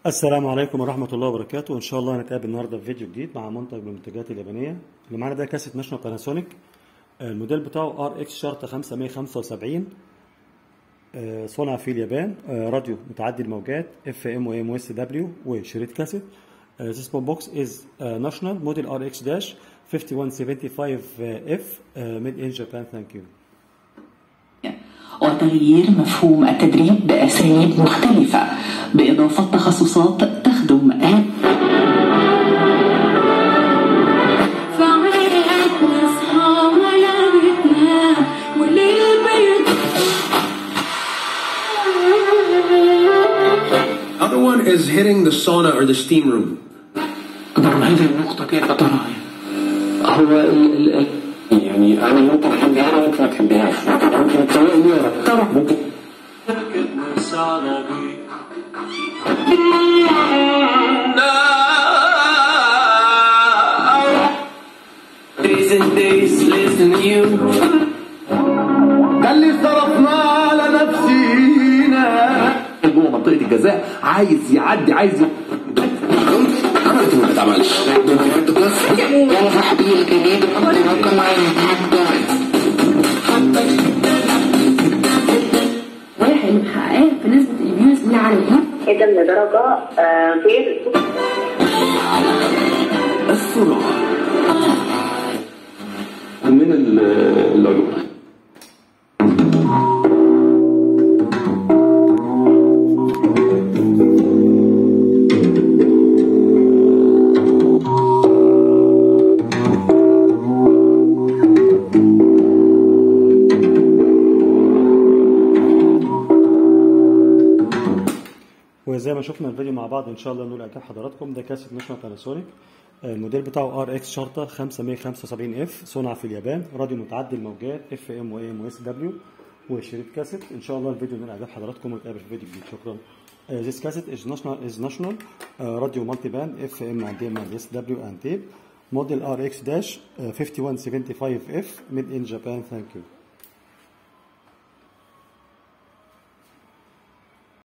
السلام عليكم ورحمة الله وبركاته. إن شاء الله هنتقابل النهاردة في فيديو جديد مع منتج من المنتجات اليابانية. اللي معانا ده كاسيت ناشونال باناسونيك، الموديل بتاعه RX شرطة 575، صنع في اليابان، راديو متعدي الموجات FM و AM و SW وشريط كاسيت. This box is national model RX-5175F made in Japan. Thank you. وتغيير مفهوم التدريب بأساليب مختلفة بإضافة تخصصات تخدم Other one is hitting the sauna or the steam room. هذه النقطة كيف تراها؟ هو يعني أنا ممكن أحبها وأنت ما تحبهاش، ممكن تسوي طبعا ممكن. ده اللي صرفنا على نفسينا جوه منطقة الجزاء، عايز يعدي، عايز عملت وما اتعملش. يا صاحبي الجديد ممكن واحد محققاه في نسبة الفيوز من العالمين جدا لدرجة غير الصناعة من العلوم. وزي ما شفنا الفيديو مع بعض ان شاء الله نقول اعجاب حضراتكم. ده كاسيت ناشونال باناسونيك، الموديل بتاعه RX شرطة 575F، صنع في اليابان، راديو متعدي الموجات FM و AM و SW وشريط كاسيت. ان شاء الله الفيديو نقول اعجاب حضراتكم ونتقابل في فيديو جديد. شكرا. This cassette is national radio multiband FM and AM and SW and tape model RX-5175F made in Japan. Thank you.